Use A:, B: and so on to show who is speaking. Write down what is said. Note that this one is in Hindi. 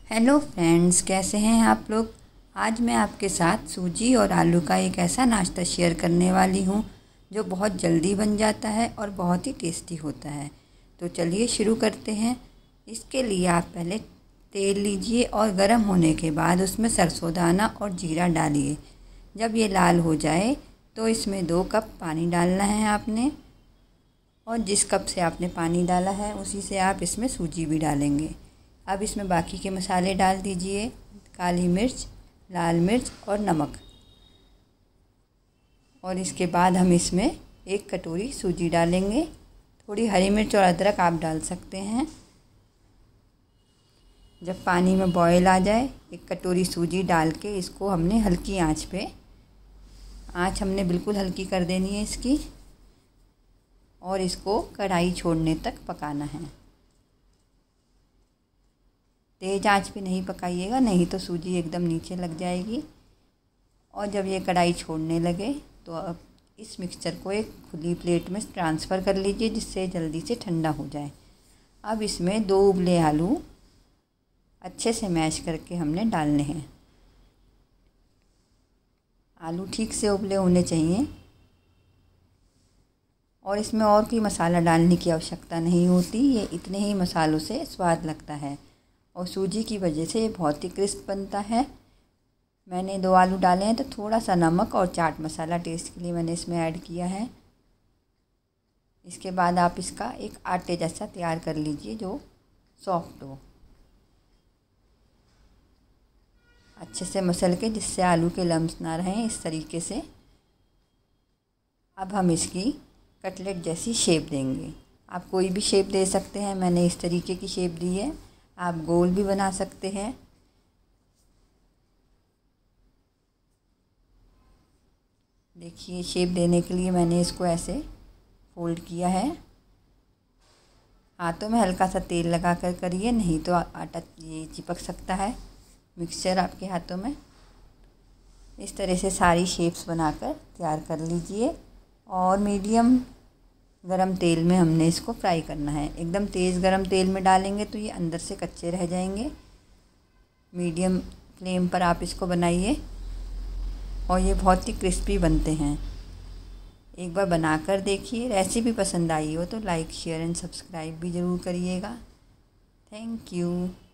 A: हेलो फ्रेंड्स, कैसे हैं आप लोग। आज मैं आपके साथ सूजी और आलू का एक ऐसा नाश्ता शेयर करने वाली हूँ जो बहुत जल्दी बन जाता है और बहुत ही टेस्टी होता है। तो चलिए शुरू करते हैं। इसके लिए आप पहले तेल लीजिए और गर्म होने के बाद उसमें सरसों दाना और जीरा डालिए। जब ये लाल हो जाए तो इसमें 2 कप पानी डालना है आपने, और जिस कप से आपने पानी डाला है उसी से आप इसमें सूजी भी डालेंगे। अब इसमें बाकी के मसाले डाल दीजिए, काली मिर्च, लाल मिर्च और नमक। और इसके बाद हम इसमें 1 कटोरी सूजी डालेंगे। थोड़ी हरी मिर्च और अदरक आप डाल सकते हैं। जब पानी में बॉयल आ जाए 1 कटोरी सूजी डाल के इसको हमने हल्की आंच पे, आंच हमने बिल्कुल हल्की कर देनी है इसकी, और इसको कढ़ाई छोड़ने तक पकाना है। तेज़ आंच पे नहीं पकाइएगा, नहीं तो सूजी एकदम नीचे लग जाएगी। और जब ये कढ़ाई छोड़ने लगे तो अब इस मिक्सचर को एक खुली प्लेट में ट्रांसफ़र कर लीजिए जिससे जल्दी से ठंडा हो जाए। अब इसमें 2 उबले आलू अच्छे से मैश करके हमने डालने हैं। आलू ठीक से उबले होने चाहिए और इसमें और कोई मसाला डालने की आवश्यकता नहीं होती। ये इतने ही मसालों से स्वाद लगता है और सूजी की वजह से ये बहुत ही क्रिस्प बनता है। मैंने 2 आलू डाले हैं तो थोड़ा सा नमक और चाट मसाला टेस्ट के लिए मैंने इसमें ऐड किया है। इसके बाद आप इसका एक आटे जैसा तैयार कर लीजिए जो सॉफ्ट हो, अच्छे से मसल के, जिससे आलू के लम्स ना रहें, इस तरीके से। अब हम इसकी कटलेट जैसी शेप देंगे। आप कोई भी शेप दे सकते हैं, मैंने इस तरीके की शेप दी है। आप गोल भी बना सकते हैं। देखिए, शेप देने के लिए मैंने इसको ऐसे फोल्ड किया है। हाथों में हल्का सा तेल लगा कर करिए, नहीं तो आटा ये चिपक सकता है मिक्सचर आपके हाथों में। इस तरह से सारी शेप्स बनाकर तैयार कर लीजिए और मीडियम गरम तेल में हमने इसको फ्राई करना है। एकदम तेज़ गरम तेल में डालेंगे तो ये अंदर से कच्चे रह जाएंगे। मीडियम फ्लेम पर आप इसको बनाइए और ये बहुत ही क्रिस्पी बनते हैं। एक बार बनाकर देखिए। रेसिपी पसंद आई हो तो लाइक, शेयर एंड सब्सक्राइब भी ज़रूर करिएगा। Thank you.